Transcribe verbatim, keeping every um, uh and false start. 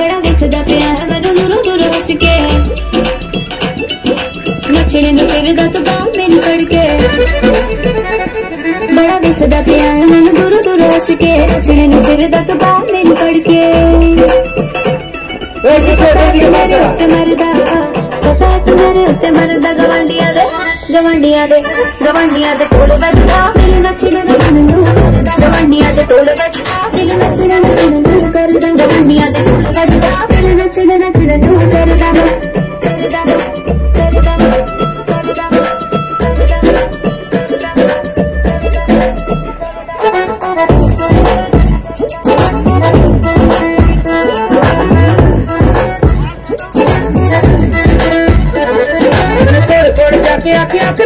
बड़ा दिखदा पिया है मैनू दूरों दूरों हस के नचने नू फिरदा तू बाह मेरी फड़ के बड़ा दिखदा पिया है मैनू दूरों दूरों हस के नचने नू फिरदा तू बाह मेरी फड़ के मेरे उत्ते मरदा पता तू मेरे उत्ते मरदा गवांडिया दे गवांडिया दे गवांडिया दे टोल बजदा मेरे नचने नू मनू करदा गवांडिया दे टोल बजदा मेरे नचने नू मनू करदा गवांडिया दे टोल बजदा मेरे नचने नचने नू करदा करदा करदा जाके आके आके